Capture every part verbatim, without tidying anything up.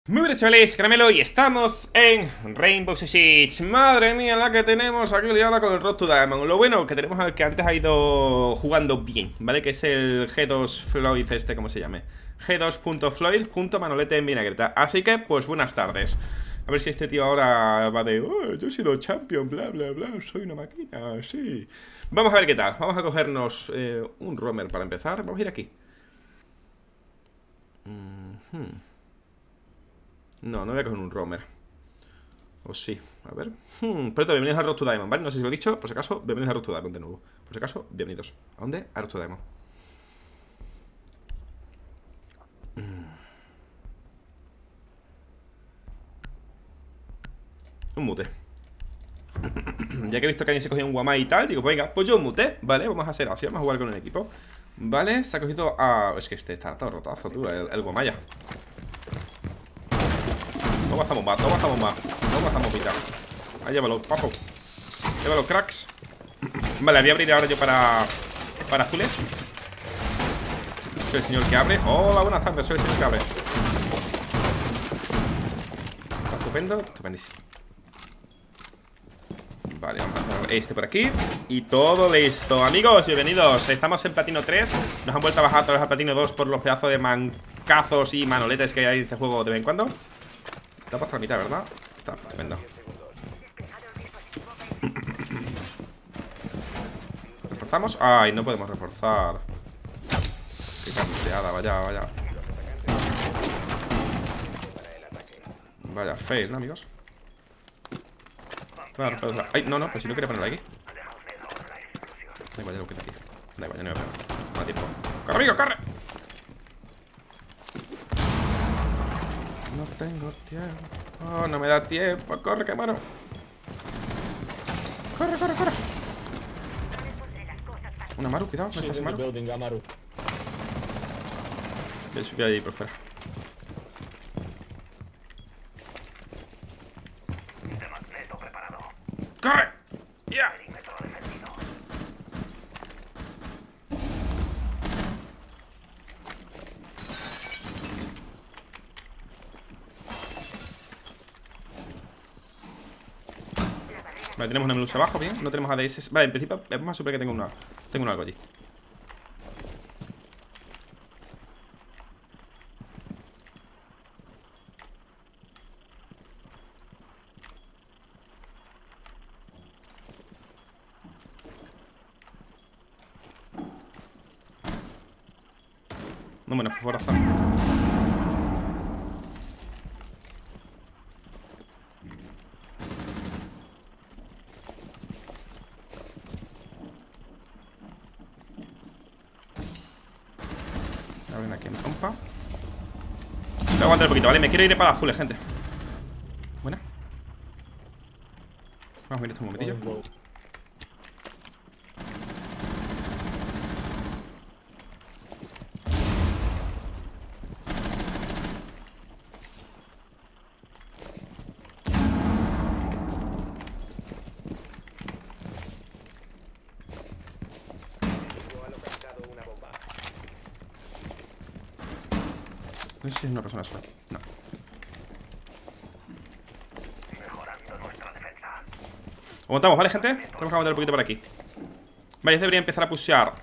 Muy buenas chavales, Caramelo, y estamos en Rainbow Six Siege. Madre mía, la que tenemos aquí liada con el Road to Diamond. Lo bueno que tenemos al que antes ha ido jugando bien, ¿vale? Que es el G dos Floyd este, ¿cómo se llame? G dos punto Floyd punto Manolete en vinagreta. Así que, pues buenas tardes. A ver si este tío ahora va de oh, yo he sido champion, bla bla bla, soy una máquina, sí. Vamos a ver qué tal, vamos a cogernos eh, un roamer para empezar. Vamos a ir aquí. Mm-hmm. No, no voy a coger un roamer. O sí, a ver hmm, Pero bienvenidos a Road to Diamond, ¿vale? No sé si lo he dicho, por si acaso, bienvenidos a Road to Diamond de nuevo. Por si acaso, bienvenidos. ¿A dónde? A Road to Diamond. mm. Un mute. Ya que he visto que alguien se cogió un guamai y tal, digo, pues venga, pues yo un mute, ¿vale? Vamos a hacer así, vamos a jugar con el equipo. Vale, se ha cogido a... Es que este está todo rotazo, tú, el, el guamaya. No bajamos más, no bajamos más. No bajamos mitad. Ahí llévalo, papo. Llévalo, cracks. Vale, voy a abrir ahora yo para Para azules. Soy el señor que abre. Hola, buenas tardes, soy el señor que abre. Está estupendo, estupendísimo. Vale, vamos a hacer este por aquí. Y todo listo, amigos, bienvenidos. Estamos en platino tres. Nos han vuelto a bajar otra vez al platino dos por los pedazos de mancazos y manoletes que hay en este juego de vez en cuando. Está para la mitad, ¿verdad? Está estupendo. ¿Reforzamos? Ay, no podemos reforzar. Qué canteada, vaya, vaya. Vaya fail, ¿no, amigos? Claro, pero, ay, no, no, pues si no quiere ponerlo aquí. Da igual, ya lo quito aquí. Da igual, ya no voy a poner. No da tiempo. ¡Corre, amigo, corre! No tengo tiempo. Oh, no me da tiempo. Corre, que muero. Corre, corre, corre. Una Maru, cuidado. ¿No está ese Maru? Voy a subir ahí por fuera. ¡Corre! ¡Ya! Yeah. Vale, tenemos una melusa abajo, bien. No tenemos A D S. Vale, en principio es más súper que tengo una. Tengo un algo allí. No me nos forzar. Abren aquí en compa. Voy a aguantar un poquito, ¿vale? Me quiero ir para azules, gente. Buena. Vamos a ver esto un momentillo. No sé si es una persona sola. No. Aguantamos, ¿vale, gente? Tenemos que aguantar un poquito por aquí. Vale, debería empezar a pushear.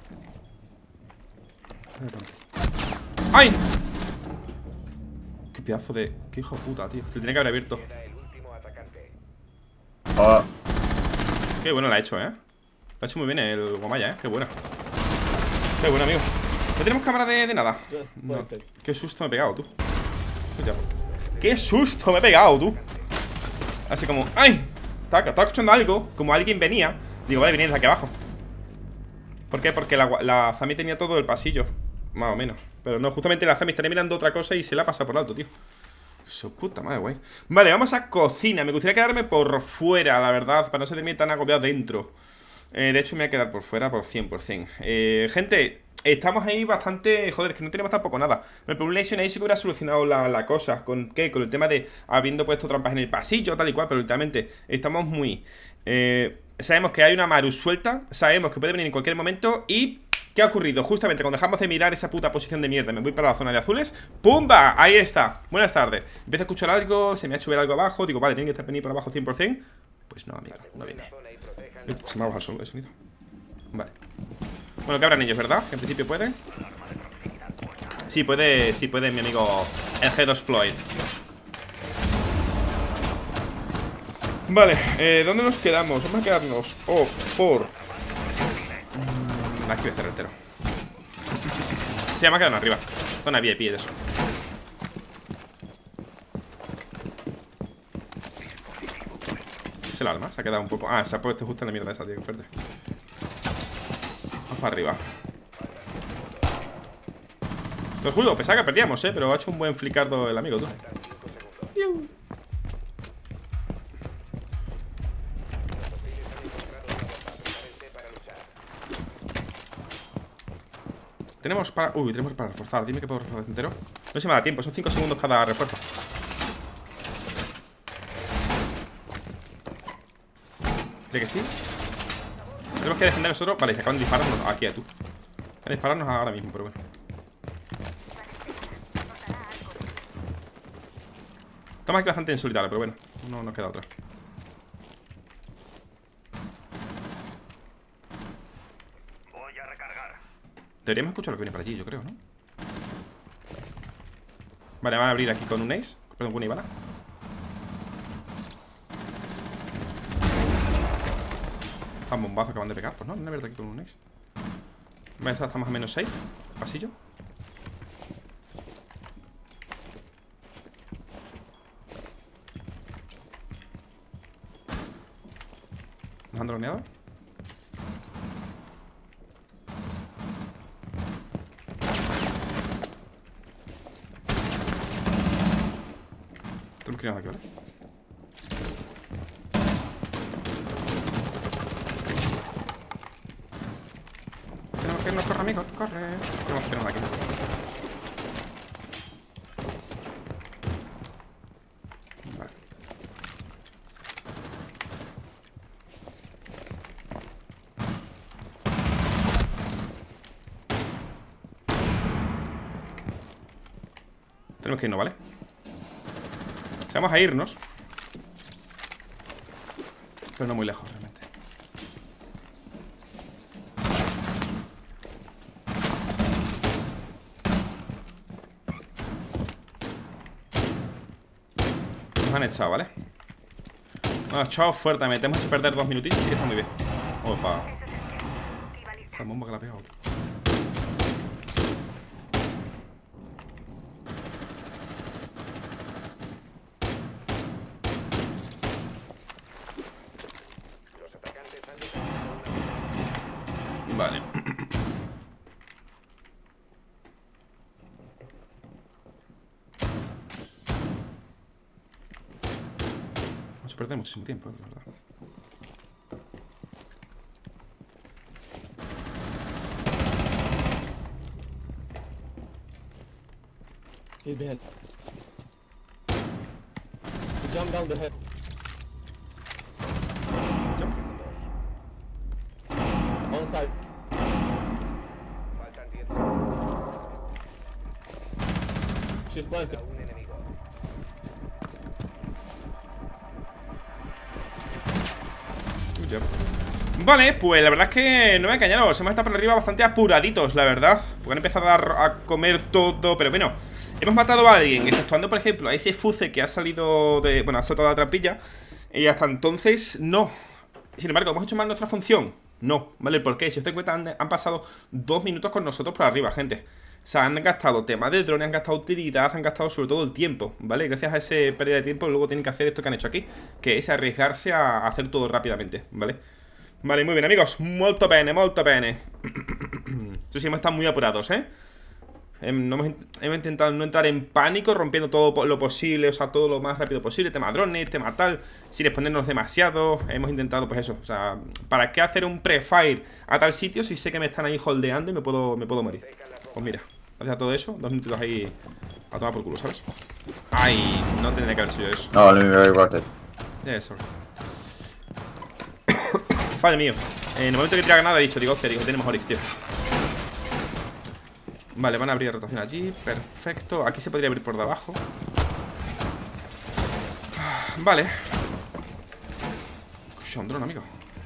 ¡Ay! Qué pedazo de... Qué hijo de puta, tío. Se tenía que haber abierto. Ah. Qué bueno lo ha hecho, ¿eh? Lo ha hecho muy bien el Guamaya, ¿eh? Qué bueno. Qué bueno, amigo. No tenemos cámara de, de nada. No. Qué susto me he pegado, tú. Qué susto me he pegado, tú. Así como, ¡ay! Estaba, estaba escuchando algo. Como alguien venía. Digo, vale, venía desde aquí abajo. ¿Por qué? Porque la, la Zami tenía todo el pasillo. Más o menos. Pero no, justamente la Zami estaría mirando otra cosa y se la pasa por alto, tío. Su puta madre, güey. Vale, vamos a cocina. Me gustaría quedarme por fuera, la verdad, para no sentirme tan agobiado dentro. eh, De hecho, me voy a quedar por fuera por cien por cien. eh, Gente, estamos ahí bastante... Joder, es que no tenemos tampoco nada. El Population ahí sí que hubiera solucionado la, la cosa. ¿Con qué? Con el tema de habiendo puesto trampas en el pasillo, tal y cual. Pero últimamente estamos muy... Eh, sabemos que hay una Maru suelta. Sabemos que puede venir en cualquier momento. Y ¿Qué ha ocurrido? Justamente cuando dejamos de mirar esa puta posición de mierda, me voy para la zona de azules. ¡Pumba! Ahí está. Buenas tardes. Empiezo a escuchar algo, se me ha hecho ver algo abajo. Digo, vale, tiene que estar venir por abajo cien por cien. Pues no, amigo, no viene. Se me ha bajado el sonido. Vale. Bueno, que abran ellos, ¿verdad? Que en principio pueden. Sí, puede, sí puede mi amigo el G dos Floyd. Vale, eh, ¿dónde nos quedamos? Vamos a quedarnos oh, por... Mm, aquí voy a cerrar entero. Sí, me ha quedado arriba. Zona V I P de eso. Es el alma, se ha quedado un poco... Ah, se ha puesto justo en la mierda esa, tío, qué fuerte. Vamos para arriba. Os juro, pensaba que perdíamos, eh, pero ha hecho un buen flicardo el amigo, tú. Tenemos para... Uy, tenemos para reforzar. Dime que puedo reforzar entero. No se me da tiempo, son cinco segundos cada refuerzo. ¿De que sí? Tenemos que defender nosotros. Vale, se acaban de dispararnos. Aquí a tú. Van a dispararnos ahora mismo, pero bueno. Estamos aquí bastante en solitario, pero bueno. No nos queda otra. Deberíamos escuchar lo que viene para allí, yo creo, ¿no? Vale, van a abrir aquí con un ace. Perdón, con una Ivana. Un bombazo que van de pegar. Pues no, no he abierto aquí con un ace. Vale, esta está más o menos safe. Pasillo. ¿Nos han droneado? Tenemos que ir aquí, ¿vale? Tenemos que irnos, corre, amigos, corre. Tenemos que irnos aquí. Vale. Tenemos que irnos, ¿vale? Vamos a irnos. Pero no muy lejos, realmente. Nos han echado, ¿vale? Nos han echado fuertemente. Hemos hecho perder dos minutitos y está muy bien. Opa. Esa bomba que la ha pegado. Vale. Vamos a perder muchísimo tiempo, la verdad. He's behind. He jumped down the head. Jump. On side. She's planted. Vale, pues la verdad es que no me engañaros. Hemos estado por arriba bastante apuraditos, la verdad. Porque han empezado a, a comer todo. Pero bueno, hemos matado a alguien, exceptuando, por ejemplo, a ese Fuce que ha salido de... Bueno, ha saltado la trampilla. Y hasta entonces, no. Sin embargo, ¿hemos hecho mal nuestra función? No, ¿vale? ¿Por qué? Si os dais cuenta, han, han pasado dos minutos con nosotros por arriba, gente. O sea, han gastado temas de drone, han gastado utilidad, han gastado sobre todo el tiempo, ¿vale? Gracias a ese pérdida de tiempo, luego tienen que hacer esto que han hecho aquí, que es arriesgarse a hacer todo rápidamente, ¿vale? Vale, muy bien, amigos. Molto bene, molto bene. Entonces hemos estado muy apurados, ¿eh? Hemos, hemos intentado no entrar en pánico, rompiendo todo lo posible, o sea, todo lo más rápido posible. Tema drones, tema tal, sin exponernos demasiado. Hemos intentado, pues eso, o sea, ¿para qué hacer un pre-fire a tal sitio si sé que me están ahí holdeando y me puedo, me puedo morir? Pues mira, gracias a todo eso, dos minutitos ahí a tomar por culo, ¿sabes? Ay, no tendría que haber sido eso. No, let me very worth it. Eso. Fallo mío. En el momento que tira ganado he dicho, digo, hostia, digo, tenemos Oryx, tío. Vale, van a abrir rotación allí. Perfecto. Aquí se podría abrir por debajo. Vale. Escucha, un dron, amigo.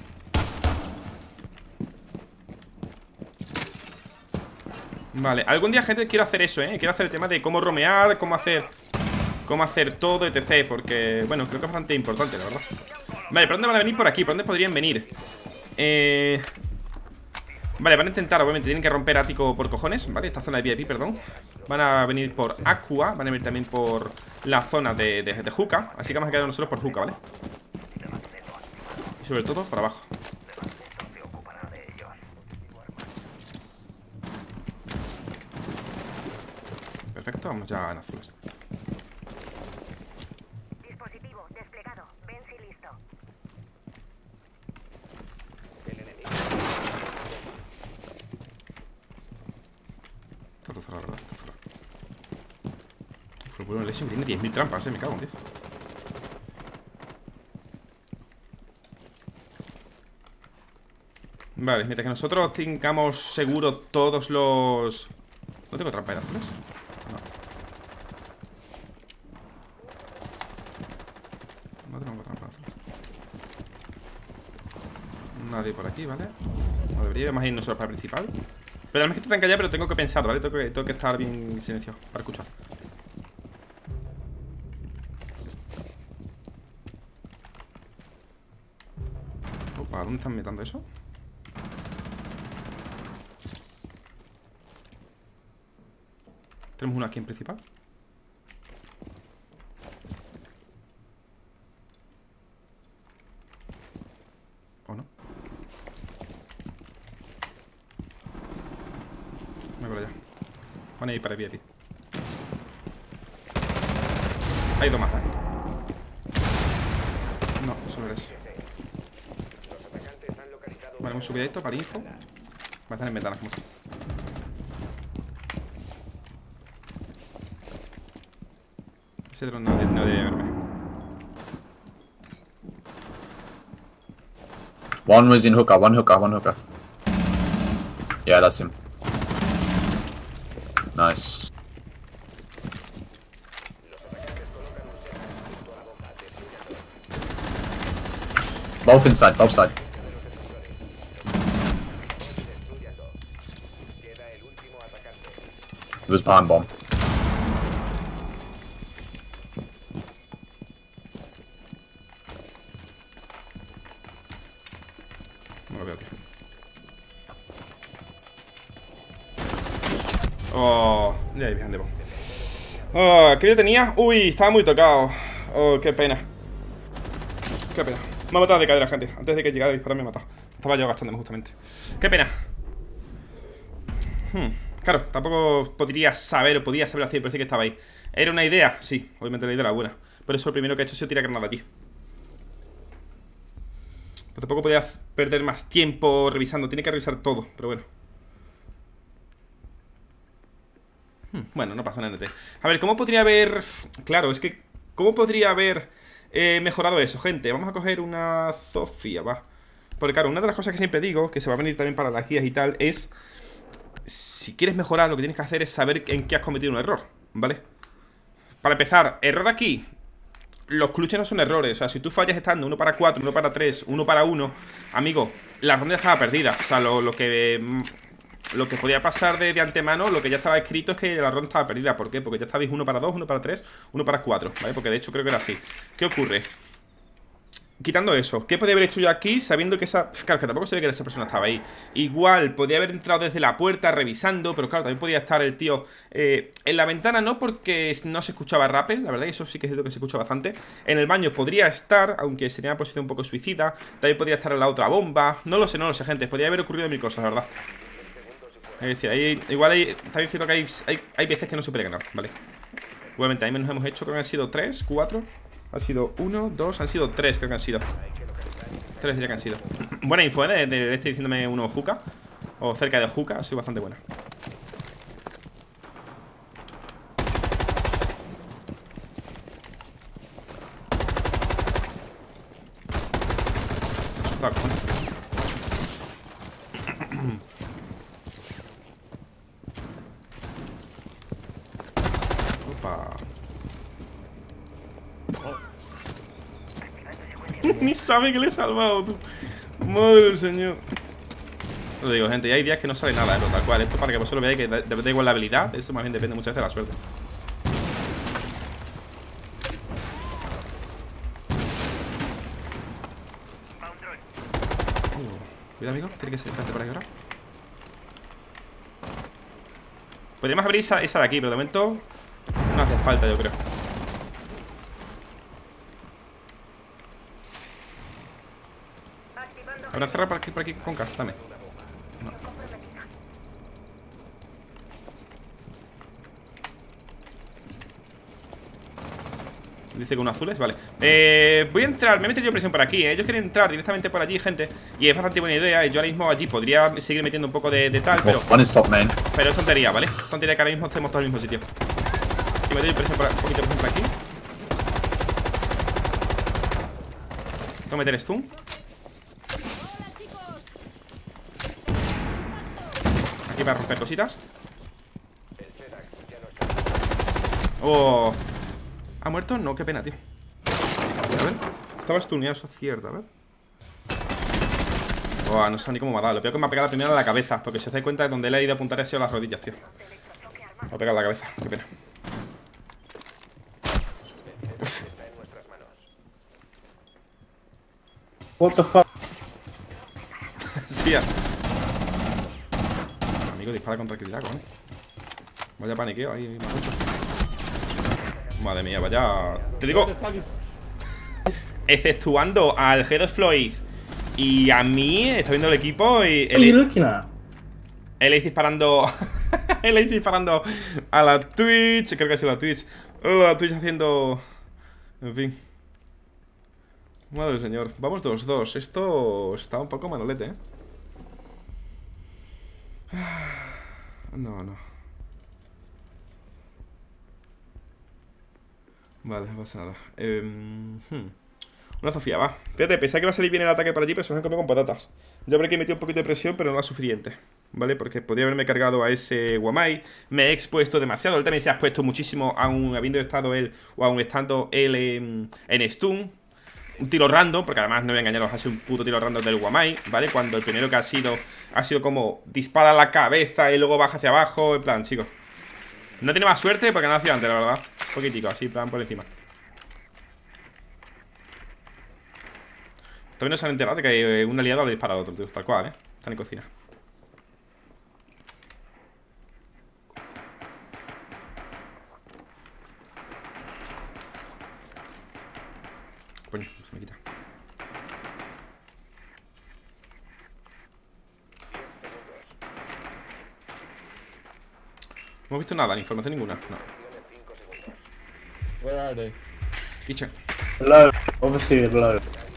Vale, algún día, gente, quiero hacer eso, ¿eh? Quiero hacer el tema de cómo romear, cómo hacer Cómo hacer todo, etcétera. Porque, bueno, creo que es bastante importante, la verdad. Vale, ¿por dónde van a venir? Por aquí, ¿por dónde podrían venir? Eh... Vale, van a intentar, obviamente, tienen que romper ático por cojones. Vale, esta zona de V I P, perdón. Van a venir por Aqua, van a venir también por la zona de, de, de Hookah. Así que vamos a quedar nosotros por Hookah, ¿vale? Y sobre todo por abajo. Perfecto, vamos ya en azules. Dispositivo desplegado. Ven si listo. Está todo cerrado, ¿verdad? Está cerrado. Uf, el bueno Lesion tiene diez mil trampas, eh. Me cago en diez. Vale, mientras que nosotros tengamos seguro todos los... ¿No tengo trampa de azules? No. No tengo trampa de azules. Nadie por aquí, ¿vale? No deberíamos ir nosotros para el principal. Pero además que estoy tan callado, pero tengo que pensar, ¿vale? Tengo que, tengo que estar bien silenciado para escuchar. Opa, ¿dónde están metiendo eso? Tenemos uno aquí en principal. ¿O no? Me voy para allá. Van a ir para el V I P. Hay dos más, ¿eh? No, solo eres. Vale, un subidito para info. Va a estar en ventanas como si. Ese dron no, no debería verme. One was in hookah, one hookah, one hookah. Yeah, that's him. Nice. Both inside, both side. It was behind bomb. No lo veo, tío. Oh, ya hay behind the bomb. Oh, ¿qué vida tenía? Uy, estaba muy tocado. Oh, qué pena. Qué pena. Me ha matado de cadera, gente. Antes de que llegara a disparar me ha matado. Estaba yo agachándome justamente. Qué pena. Hmm. Claro, tampoco podría saber o podía saber así, pero sí que estaba ahí. ¿Era una idea? Sí, obviamente la idea era buena. Por eso lo primero que he hecho ha sido tirar granada allí. Pero tampoco podía perder más tiempo revisando. Tiene que revisar todo, pero bueno. Hmm, bueno, no pasa nada. A ver, ¿cómo podría haber...? Claro, es que... ¿Cómo podría haber eh, mejorado eso, gente? Vamos a coger una Zofia, va. Porque claro, una de las cosas que siempre digo, que se va a venir también para las guías y tal, es... Si quieres mejorar, lo que tienes que hacer es saber en qué has cometido un error, ¿vale? Para empezar, error aquí. Los clutches no son errores. O sea, si tú fallas estando uno para cuatro, uno para tres, uno para uno, amigo, la ronda ya estaba perdida. O sea, lo, lo que Lo que podía pasar de, de antemano, lo que ya estaba escrito es que la ronda estaba perdida. ¿Por qué? Porque ya estabais uno para dos, uno para tres, uno para cuatro, ¿vale? Porque de hecho creo que era así. ¿Qué ocurre? Quitando eso, ¿qué podía haber hecho yo aquí sabiendo que esa... Claro, que tampoco se ve que esa persona estaba ahí. Igual, podía haber entrado desde la puerta revisando, pero claro, también podía estar el tío eh, en la ventana, no porque no se escuchaba rappel, la verdad que eso sí que es cierto que se escucha bastante. En el baño podría estar, aunque sería una posición un poco suicida. También podría estar en la otra bomba. No lo sé, no lo sé, gente. Podría haber ocurrido mil cosas, la verdad. Es decir, hay, igual hay... También cierto que hay, hay, hay veces que no se puede ganar, ¿vale? Igualmente, ahí nos hemos hecho, creo que han sido tres, cuatro... Ha sido uno, dos, han sido tres, creo que han sido. Tres diría que han sido. Buena info, ¿eh? De, de, de este diciéndome uno Hookah. O cerca de Hookah, ha sido bastante buena. Asustado, cojones. Ni sabe que le he salvado, tú. Madre del señor. Lo digo, gente, y hay días que no sale nada, ¿eh? Tal cual. Esto para que vosotros veáis que da, da igual la habilidad. Eso más bien depende muchas veces de la suerte. Uh, cuidado, amigo. Tiene que ser por ahí ahora. Podríamos abrir esa, esa de aquí, pero de momento no hace falta, yo creo. Habrá cerrado por aquí, por aquí con casa, dame. No. Dice que uno azules, vale. Eh, voy a entrar, me he metido yo presión por aquí, ¿eh? Yo quería entrar directamente por allí, gente. Y es bastante buena idea. Y yo ahora mismo allí podría seguir metiendo un poco de, de tal, pero. One stop, man. Pero es tontería, ¿vale? Tontería que ahora mismo estemos todos en el mismo sitio. Y me doy presión por, un poquito de presión por aquí. Voy a meter stun. Aquí para romper cositas. Oh. ¿Ha muerto? No, qué pena, tío. A ver. Estaba stuneado, eso es cierto, a ver. Oh, no sé ni cómo me ha dado. Lo peor que me ha pegado la primera en la cabeza. Porque si os dais cuenta de donde le he ido a apuntar ha sido las rodillas, tío. Me ha pegado en la cabeza, qué pena. Uf. What the fuck? Sí, ya. Amigo, dispara con tranquilidad, coño. Vaya paniqueo ahí, maroto. Madre mía, vaya. Te digo, exceptuando al G dos Floyd y a mí, está viendo el equipo y What are you looking at? él es disparando. Él es disparando a la Twitch. Creo que ha sido la Twitch. Oh, la Twitch haciendo. En fin. Madre del señor. Vamos dos dos. Esto está un poco manolete, ¿eh? No, no. Vale, no pasa nada. Eh, hmm. Una Sofía, va. Fíjate, pensaba que iba a salir bien el ataque por allí, pero se me han comido con patatas. Yo habré que meter un poquito de presión, pero no la suficiente, ¿vale? Porque podría haberme cargado a ese Wamai. Me he expuesto demasiado. Él también se ha expuesto muchísimo, aún habiendo estado él, o aún estando él en, en stun. Un tiro random, porque además no voy a engañaros, ha sido un puto tiro random del Wamai, ¿vale? Cuando el primero que ha sido, ha sido como dispara a la cabeza y luego baja hacia abajo. En plan, chicos, no tiene más suerte porque no ha sido antes, la verdad. Un poquitico, así, en plan, por encima. Todavía no se han enterado de que un aliado le dispara a otro, tío, tal cual, ¿eh? Están en cocina. Coño, se me quita. No hemos visto nada, ni información ninguna, no. Where are they? Kitchen. Below. Obviously below.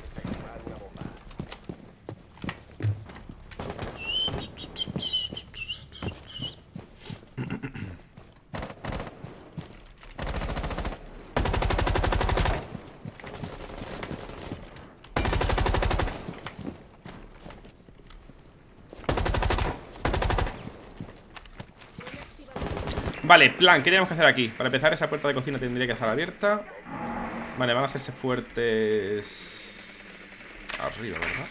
Vale, plan, ¿qué tenemos que hacer aquí? Para empezar, esa puerta de cocina tendría que estar abierta. Vale, van a hacerse fuertes arriba, ¿verdad?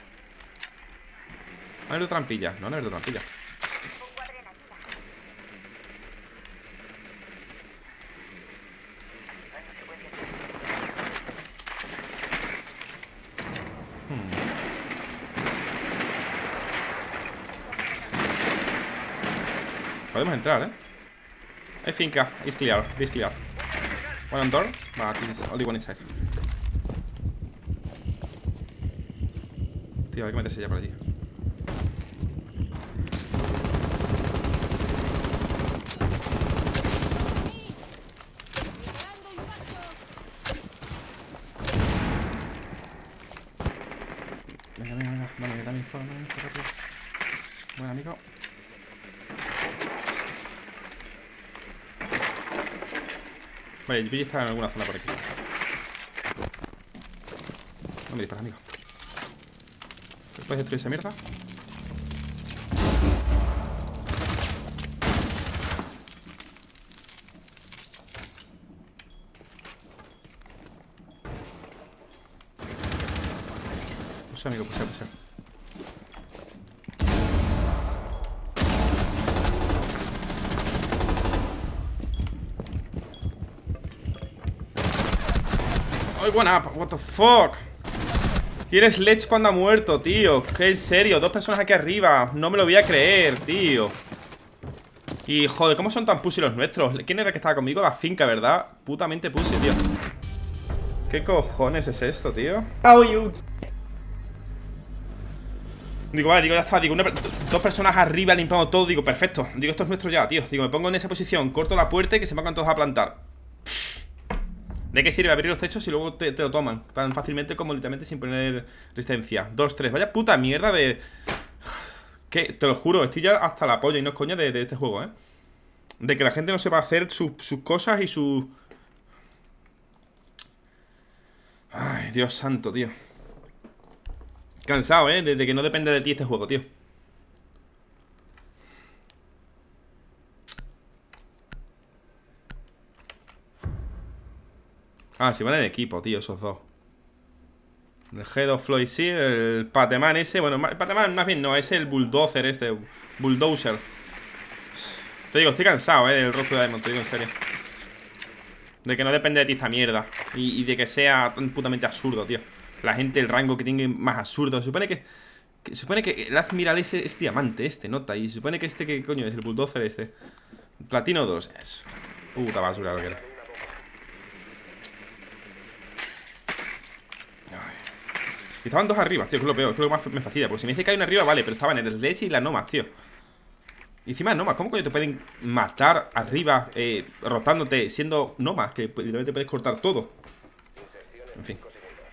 ¿Han abierto trampilla? No han abierto trampilla. Podemos entrar, ¿eh? Hay finca, it's clear, it's clear. One on door, but it's only one inside. Tío, hay que meterse ya por allí. Venga, venga, venga, vale, que también fue, también fue rápido. Buen amigo. Vale, Billy está en alguna zona por aquí. No me disparas, amigo. ¿Puedes destruir esa mierda? Puse, amigo, puse, puse. ¡Ay, one up! What the fuck. Tienes Sledge cuando ha muerto, tío. ¿Qué, en serio? Dos personas aquí arriba. No me lo voy a creer, tío. Y joder, ¿cómo son tan pussy los nuestros? ¿Quién era el que estaba conmigo? La finca, ¿verdad? Putamente pussy, tío. ¿Qué cojones es esto, tío? How you? Digo, vale, digo, ya está. Digo, una, dos personas arriba limpiando todo. Digo, perfecto. Digo, esto es nuestro ya, tío. Digo, me pongo en esa posición, corto la puerta y que se pongan todos a plantar. ¿De qué sirve abrir los techos si luego te, te lo toman tan fácilmente como literalmente sin poner resistencia? Dos, tres. Vaya puta mierda de... Que, te lo juro, estoy ya hasta la polla y no es coña de, de este juego, ¿eh? De que la gente no sepa hacer su, sus cosas y su... Ay, Dios santo, tío. Cansado, ¿eh? De, de que no depende de ti este juego, tío. Ah, si van en equipo, tío, esos dos. El Head of Floyd, sí, el Pateman ese. Bueno, el Pateman más bien no, es el Bulldozer este. Bulldozer. Te digo, estoy cansado, eh, del Road to Diamond, te digo en serio. De que no depende de ti esta mierda. Y, y de que sea tan putamente absurdo, tío. La gente, el rango que tiene más absurdo. Se supone que... que se supone que el Admiral ese es diamante, este, nota. Y se supone que este, que coño es? El Bulldozer este. Platino dos. Es puta basura lo que era. Y estaban dos arriba, tío, que es lo peor, es lo que más me fastidia. Porque si me dice que hay una arriba, vale, pero estaban en el Sledge y las Nomas, tío. Y encima Nomas, ¿cómo coño te pueden matar arriba, eh, rotándote, siendo Nomas? Que literalmente puedes cortar todo. En fin.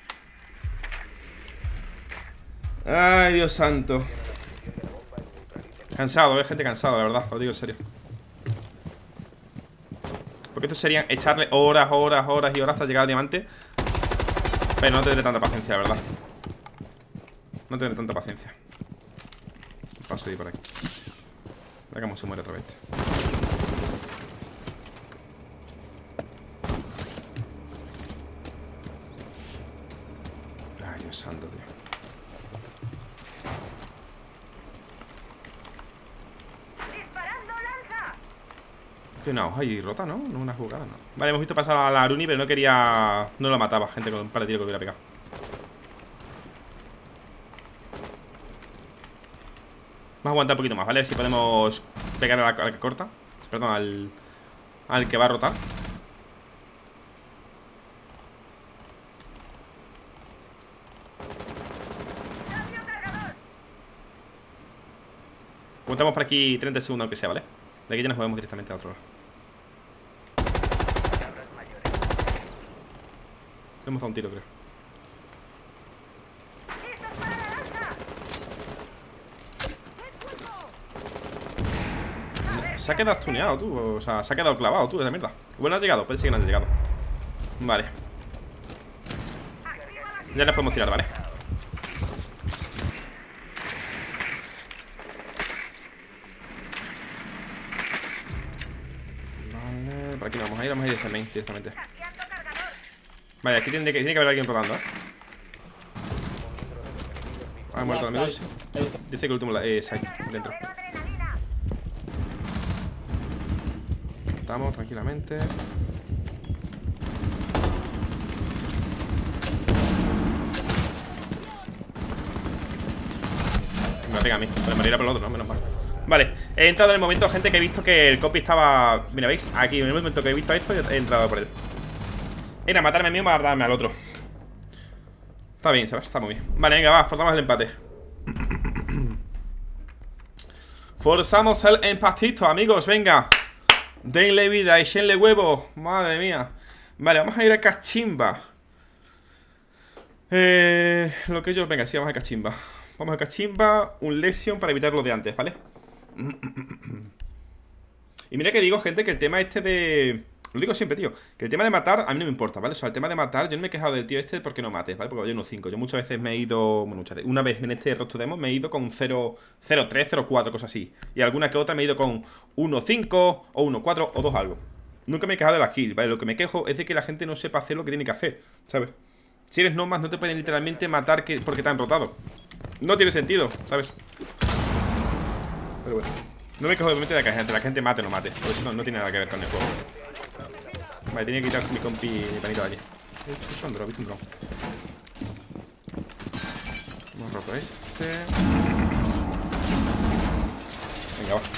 Ay, Dios santo. Cansado, eh, gente cansado, la verdad, os digo en serio. Porque esto sería echarle horas, horas, horas y horas hasta llegar al diamante. Pero no tendré tanta paciencia, la verdad. No tendré tanta paciencia. Paso de ir por aquí. Mira cómo se muere otra vez. Ay, Dios santo, tío. ¡Disparando, lanza! Que una hoja y rota, ¿no? No una jugada, ¿no? Vale, hemos visto pasar a la Aruni, pero no quería... No lo mataba, gente, con un par de tiros que hubiera pegado. Vamos a aguantar un poquito más, ¿vale? A ver si podemos pegar a la, a la que corta. Perdón, al... Al que va a rotar. Aguantamos por aquí treinta segundos, aunque sea, ¿vale? De aquí ya nos movemos directamente a otro lado. Le hemos dado un tiro, creo. Se ha quedado stuneado, tú. O sea, se ha quedado clavado, tú, esa mierda. Bueno, has llegado, parece que no has llegado. Vale. Ya les podemos tirar, vale. Vale, por aquí no vamos a ir, vamos a ir directamente, directamente. Vale, aquí tiene que, tiene que haber alguien rotando, ¿eh? Ha muerto el amigo. Dice que el último eh, site, dentro. Estamos tranquilamente. Me pega a mí, pero me irá por el otro, ¿no? Menos mal. Vale, he entrado en el momento, gente, que he visto que el copy estaba... Mira, ¿veis? Aquí, en el momento que he visto esto, he entrado por él. Era matarme a mí o matarme al otro. Está bien, ¿sabes? Está muy bien. Vale, venga, va, forzamos el empate. Forzamos el empatito, amigos, venga. Denle vida, echenle huevo. Madre mía. Vale, vamos a ir a Cachimba. Eh, lo que yo... Venga, sí, vamos a Cachimba. Vamos a Cachimba, un Lesion para evitar lo de antes, ¿vale? Y mira que digo, gente, que el tema este de... Lo digo siempre, tío, que el tema de matar a mí no me importa, ¿vale? O sea, el tema de matar, yo no me he quejado del tío este porque no mates, ¿vale? Porque vaya uno cinco. Yo muchas veces me he ido... Bueno, muchas veces. Una vez en este Road to Diamond me he ido con cero tres, cero cuatro, cosas así. Y alguna que otra me he ido con uno cinco o uno cuatro o dos algo. Nunca me he quejado de la kill, ¿vale? Lo que me quejo es de que la gente no sepa hacer lo que tiene que hacer, ¿sabes? Si eres nomás, no te pueden literalmente matar que, porque te han rotado. No tiene sentido, ¿sabes? Pero bueno. No me quejo de que la gente, la gente mate o no mate. Por eso no, no tiene nada que ver con el juego. Vale, tenía que quitarse mi compi, mi panito de allí. He visto un drone, he visto un drone. Hemos roto este. Venga, va.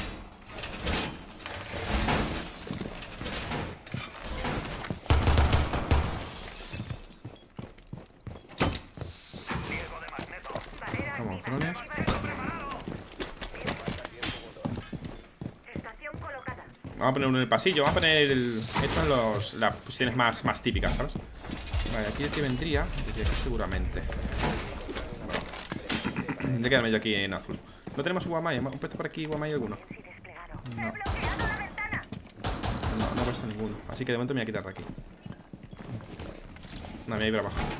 Vamos, drones. Vamos a poner uno en el pasillo. Vamos a poner el, estos son los, las posiciones más, más típicas, ¿sabes? Vale, aquí el que vendría, diría que seguramente. Tendré que quedarme yo aquí en azul. No tenemos Guamai. ¿Hemos puesto por aquí Guamai alguno? No. No, no he puesto ninguno. Así que de momento me voy a quitar de aquí. No, me voy a ir para abajo.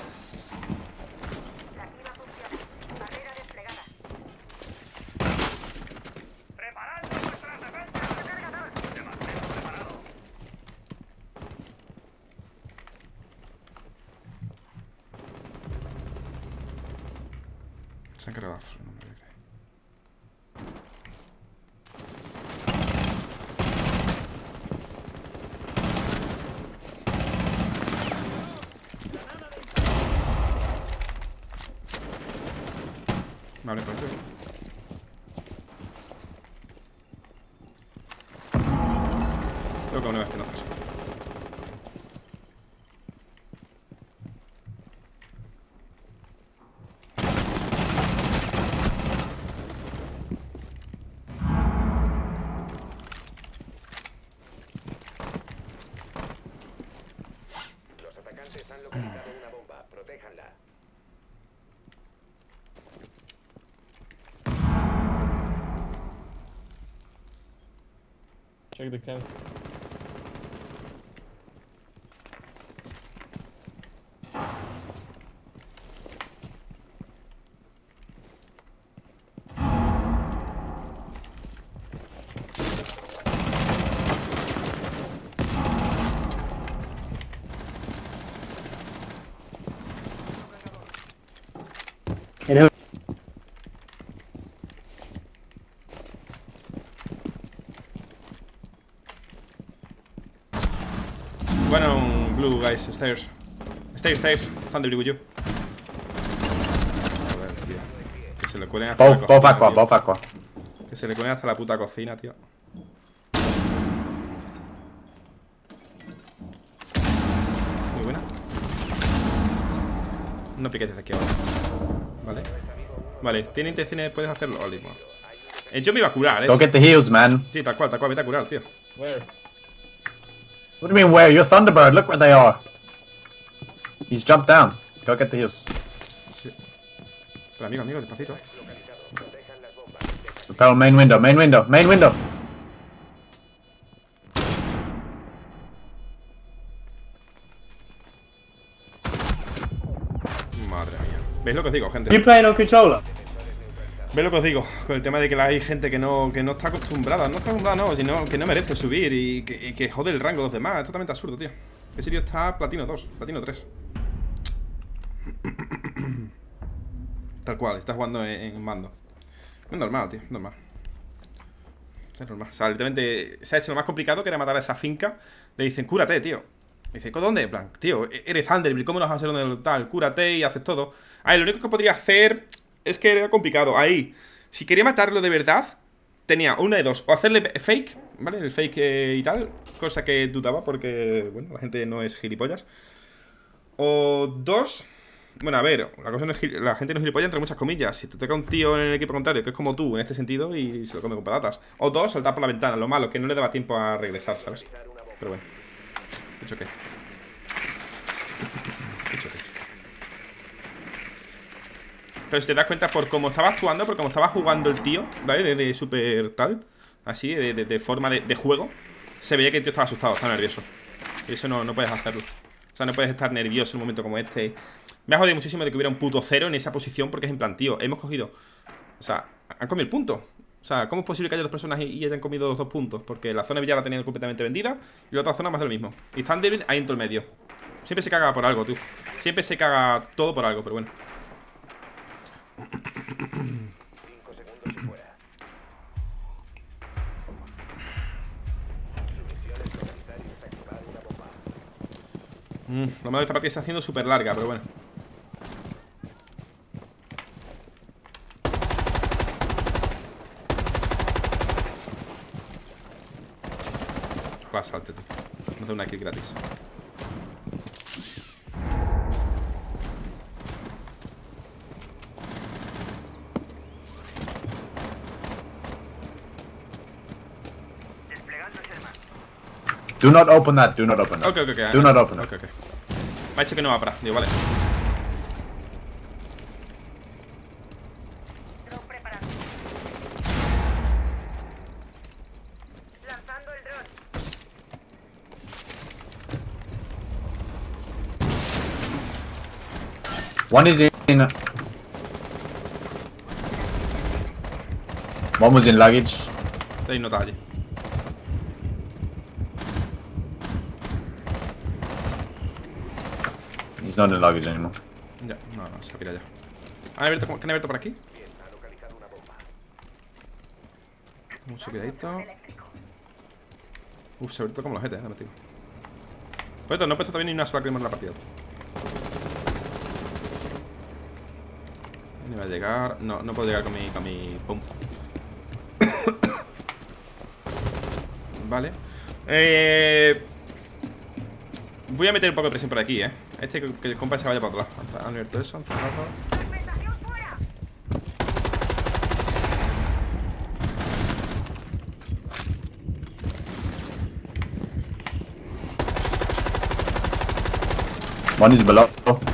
Se han cargado la flor, no me lo creo. Vale, pues sí. Creo que una vez que no haces. Han localizado una bomba. Protéjanla. Check the cam. Eres- Bueno, um, blue guys, stairs. Stairs, stairs. Thunder with you. Joder, tío. Que se le cuelen hasta Both, la both cocina, aqua, tío. both aqua. Que se le cuelen hasta la puta cocina, tío. Muy buena. No piques desde aquí ahora. Vale. Vale, tiene intenciones, puedes hacerlo. Vale, bueno. Eh, yo me iba a curar, Go eh. get the heals, man. Sí, tal cual, tal cual, vete a curar, tío. Where? What do you mean where? You're Thunderbird. Look where they are. He's jumped down. Go get the heals. Pero amigo, amigo, despacito. Repel main window, main window, main window. Madre mía. ¿Veis lo que os digo, gente? You playing on controller? ¿Veis lo que os digo? Con el tema de que hay gente que no, que no está acostumbrada. No está acostumbrada, no, sino que no merece subir y que, y que jode el rango de los demás. Es totalmente absurdo, tío. Ese tío está platino dos, platino tres. Tal cual, está jugando en, en mando. Es normal, tío, es normal. Es normal. O sea, literalmente se ha hecho lo más complicado, que era matar a esa finca. Le dicen, cúrate, tío. Dice, ¿dónde? En plan, tío, eres Thunderbird, ¿cómo nos vas a hacer donde tal? Cúrate y haces todo. A ver, lo único que podría hacer es que era complicado. Ahí, si quería matarlo de verdad, tenía una de dos. O hacerle fake, ¿vale? El fake eh, y tal. Cosa que dudaba porque, bueno, la gente no es gilipollas. O dos. Bueno, a ver, la, cosa no es, la gente no es gilipollas entre muchas comillas. Si te toca un tío en el equipo contrario que es como tú en este sentido y se lo come con patatas. O dos, saltar por la ventana. Lo malo, que no le daba tiempo a regresar, ¿sabes? Pero bueno. ¿Hecho qué? ¿Hecho qué? Pero si te das cuenta por cómo estaba actuando, por cómo estaba jugando el tío, ¿vale? De, de super tal, así, de, de, de forma de, de juego, se veía que el tío estaba asustado, estaba nervioso. Y eso no, no puedes hacerlo. O sea, no puedes estar nervioso en un momento como este. Me ha jodido muchísimo de que hubiera un puto cero en esa posición, porque es en plan, tío, hemos cogido... O sea, han comido el punto. O sea, ¿cómo es posible que haya dos personas y, y hayan comido los dos puntos? Porque la zona ya la tenían completamente vendida y la otra zona más de lo mismo. Y Thunderbird ahí en todo el medio. Siempre se caga por algo, tú. Siempre se caga todo por algo, pero bueno. cinco segundos y fuera. Su misión es localizar y desactivar una bomba. Mm, lo malo de esta partida está haciendo súper larga, pero bueno. Ojalá salte, tú. No te una kill gratis. Desplegando Sherman. Do not open that. Do not open that. Ok, ok, ok. Do not open Ok, it. ok. Me ha dicho que no va para. Digo, vale. Drone preparado. Lanzando el drone. One is in. One was in luggage. Estoy notado allí. He's not in luggage anymore. Ya, no, no, se ha pirado ya. ¿Han abierto, ¿qué han abierto por aquí? Bien, ha localizado una bomba. Mucho cuidadito. Uf, se ha abierto como los jetes, eh, me metido. Por esto, no he puesto todavía ni una sola crema en la partida. No va a llegar. No, no puedo llegar con mi. con mi. Pum. Vale. Eh. Voy a meter un poco de presión por aquí, eh. Este que, que el compa se vaya para otro lado. Han abierto eso, han cerrado. Fragmentación fuera. One is below.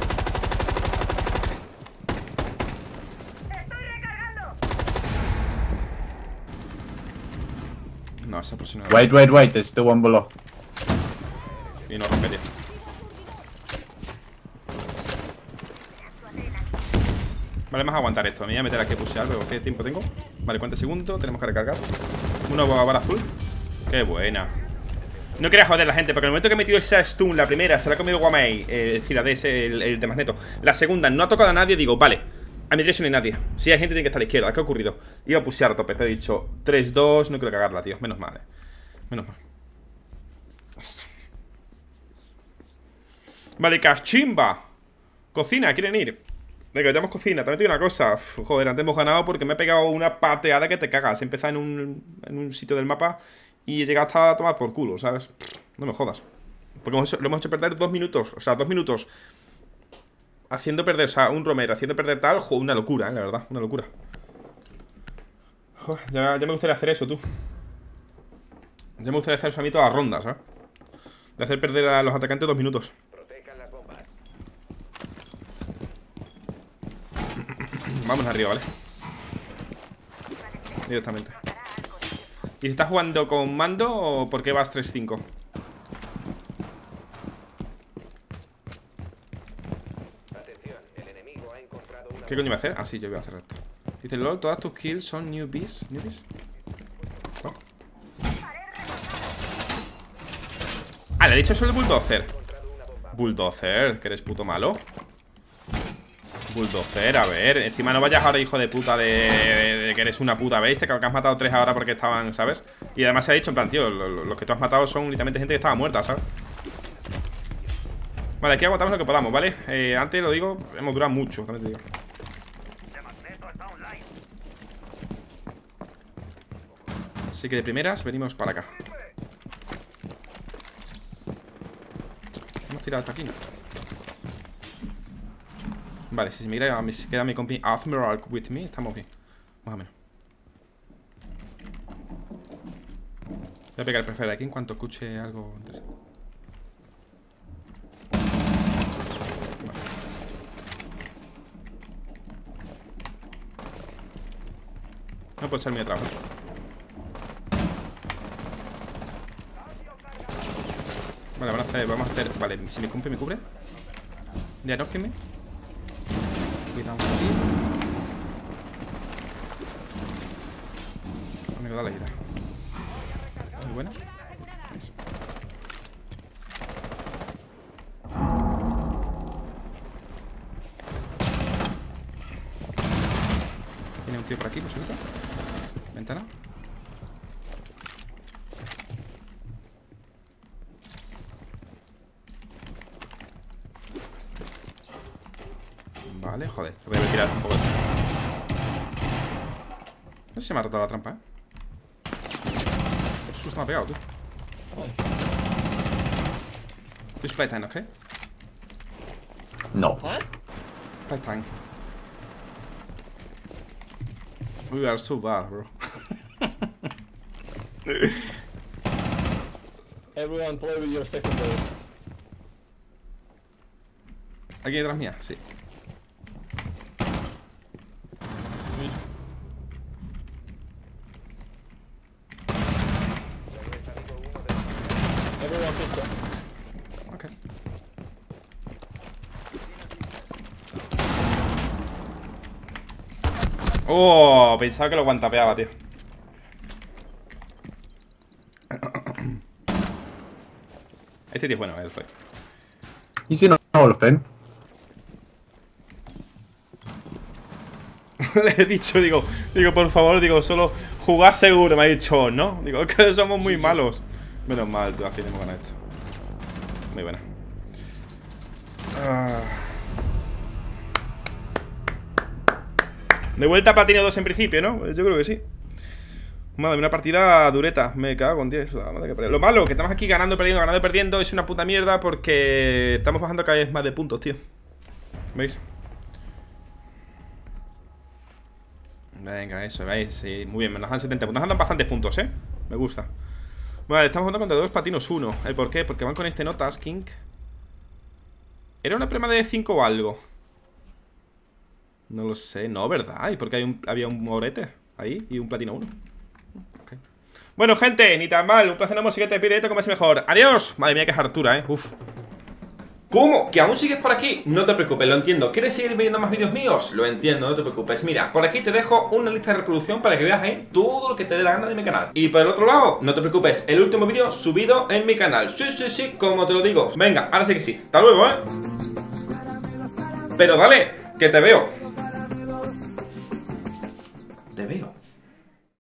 Estoy recargando. No, esa presión no. Wait, wait, wait. There's still one below. Y no rompería. Vale, vamos a aguantar esto. Me voy a meter aquí a pushear, pero ¿qué tiempo tengo? Vale, ¿cuántos segundos? Tenemos que recargar. Una bala azul. Qué buena. No quería joder a la gente, porque en el momento que he metido esa stun, la primera, se la ha comido Guamei, eh, Ciladés, el, el de Magneto. La segunda, no ha tocado a nadie, digo, vale. A mi derecho no hay nadie. Si hay gente, tiene que estar a la izquierda. ¿Qué ha ocurrido? Iba a pushear a tope, pero he dicho tres dos, no quiero cagarla, tío. Menos mal, eh. Menos mal. Vale, cachimba. Cocina, ¿quieren ir? Venga, ya hemos cocina. También te digo una cosa. Uf, joder, antes hemos ganado porque me he pegado una pateada que te cagas. He empezado en un, en un sitio del mapa y he llegado hasta a tomar por culo, ¿sabes? No me jodas. Porque hemos, lo hemos hecho perder dos minutos. O sea, dos minutos haciendo perder, o sea, un Romero haciendo perder tal. Joder, una locura, ¿eh? La verdad, una locura. Joder, ya, ya me gustaría hacer eso, tú. Ya me gustaría hacer eso a mí todas las rondas, ¿sabes? De hacer perder a los atacantes dos minutos. Protejan las bombas. Vamos arriba, ¿vale? Directamente. ¿Y si estás jugando con mando o por qué vas tres cinco? Atención, el enemigo ha encontrado una ¿Qué coño iba a hacer? Ah, sí, yo voy a hacer esto. Dice, LOL, todas tus kills son newbies. ¿Newbies? Oh. Ah, le he dicho eso de Bulldozer. Bulldozer, que eres puto malo. Bulldozer, a ver. Encima no vayas ahora, hijo de puta, de, de, de que eres una puta bestia, que has matado tres ahora porque estaban, ¿sabes? Y además se ha dicho, en plan, tío, los, los que tú has matado son literalmente gente que estaba muerta, ¿sabes? Vale, aquí aguantamos lo que podamos, ¿vale? Eh, antes lo digo, hemos durado mucho, también te digo. Así que de primeras venimos para acá. Hemos tirado hasta aquí, ¿no? Vale, si me queda, si queda mi compi Admiral with me, estamos bien. Más o menos. Voy a pegar el prefer aquí en cuanto escuche algo interesante. Vale. No puedo echarme atrás, ¿eh? Vale, vamos a hacer, vamos a hacer. Vale, si mi compi me cubre. Ya no, que me. Cuidado aquí. Me queda la ira. Muy buena. un tío por aquí, por supuesto. Ventana. Vale, joder. Voy a tirar un poco. No sé si me ha roto la trampa, eh. Qué susto me ha pegado, tú. This playtime, ¿ok? No. Playtime. We are so bad, bro. Everyone play with your secondary. ¿Aquí detrás mía? Sí. Everyone pistol. Ok. Oh, pensaba que lo guantapeaba, tío. Este tío es bueno, el fue. He's in a Hall of Fame. Le he dicho, digo, digo, por favor, digo, solo jugar seguro, me ha dicho, ¿no? Digo, es que somos muy malos. Menos mal, tú, al fin hemos ganado esto. Muy buena. Ah. De vuelta a platino dos en principio, ¿no? Yo creo que sí. Madre, una partida dureta. Me cago con diez. Lo malo, que estamos aquí ganando, perdiendo, ganando, perdiendo. Es una puta mierda porque estamos bajando cada vez más de puntos, tío. ¿Veis? Venga, eso, ¿veis? Sí, muy bien, nos dan setenta puntos. Nos dan bastantes puntos, ¿eh? Me gusta. Vale, estamos jugando contra dos patinos uno. ¿El por qué? Porque van con este notas, King. ¿Era una prema de cinco o algo? No lo sé, no, ¿verdad? ¿Y por qué hay un, había un morete ahí y un platino uno? Okay. Bueno, gente, ni tan mal. Un placer, no siguiente pide esto como es mejor. Adiós. Madre mía, que es hartura, ¿eh? Uf. ¿Cómo? ¿Que aún sigues por aquí? No te preocupes, lo entiendo. ¿Quieres seguir viendo más vídeos míos? Lo entiendo, no te preocupes. Mira, por aquí te dejo una lista de reproducción para que veas ahí todo lo que te dé la gana de mi canal. Y por el otro lado, no te preocupes, el último vídeo subido en mi canal. Sí, sí, sí, como te lo digo. Venga, ahora sí que sí. Hasta luego, ¿eh? Pero dale, que te veo. Te veo.